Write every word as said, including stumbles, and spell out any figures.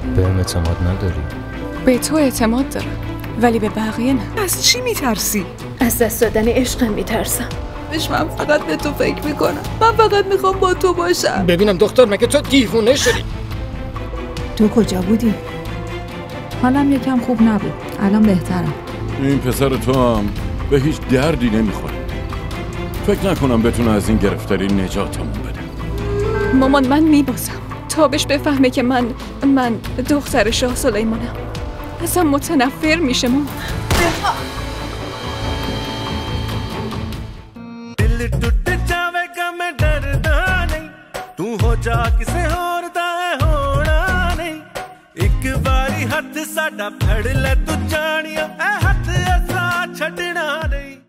بهم اعتماد نداری؟ به تو اعتماد دارم ولی به بقیه نه. از چی میترسی؟ از دست دادن عشقم میترسم. بهش من فقط به تو فکر میکنم. من فقط میخوام با تو باشم. ببینم دختر مگه تو دیوونه شدی؟ تو کجا بودی؟ حالم یکم خوب نبود. الان بهترم. این پسر تو هم به هیچ دردی نمیخوره. فکر نکنم بتونه از این گرفتاری نجاتمون بده. مامان من میبازم تا بهش بفهمه که من من دختر شاه سلیمانم. ازم متنفر میشه مامان. دل ٹوٹ جاوے گا میں ڈردا نہیں تو ہو جا کسے اور دا ہونا نہیں ایک باری ہاتھ ساڈا پھڑ لے تو جانیا اے ہاتھ ایسا چھڈنا نہیں